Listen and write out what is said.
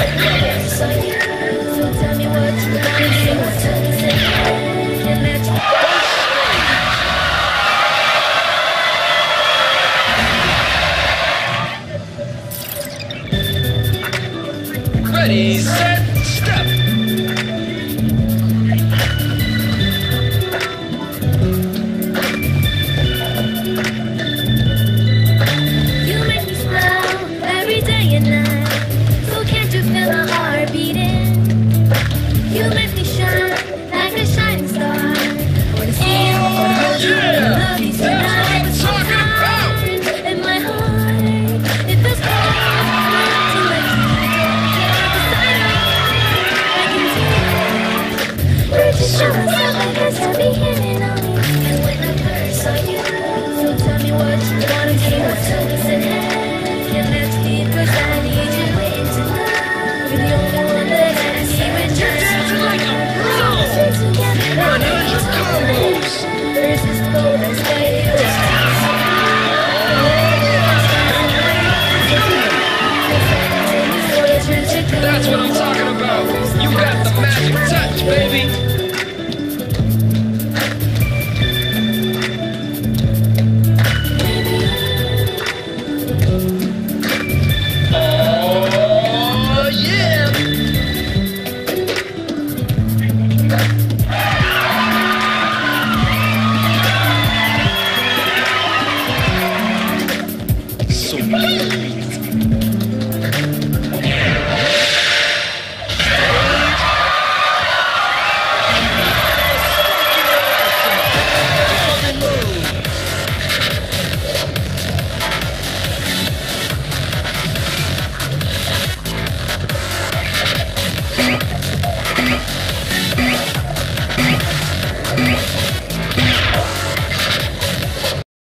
So tell me what you wanna say, and let you Ready, set, step! You make me smile every day and night. So can't you feel my heart beating? You make me shine like a shining star. Wanna see you, wanna hold you, wanna love you tonight. That's what I'm talking about! In my heart, it feels cold to let you go. We're just showing up, I guess I'll be hitting on me. And when I first saw you, so tell me what you wanna do. Tell me say, and let's leave, 'cause I need you waiting tonight. You're the only one that I see when You're dancing like a pro! we're together. Run into your combos! There's this goal that's waiting. That's what I'm talking about!